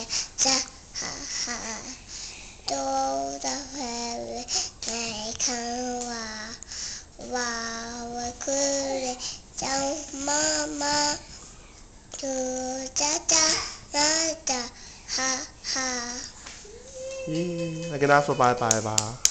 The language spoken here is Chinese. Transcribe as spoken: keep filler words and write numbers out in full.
家，哈哈，都的回来看我，娃娃哭了叫妈妈，嘟喳喳喳喳，哈哈。 咦，来跟大家说拜拜吧。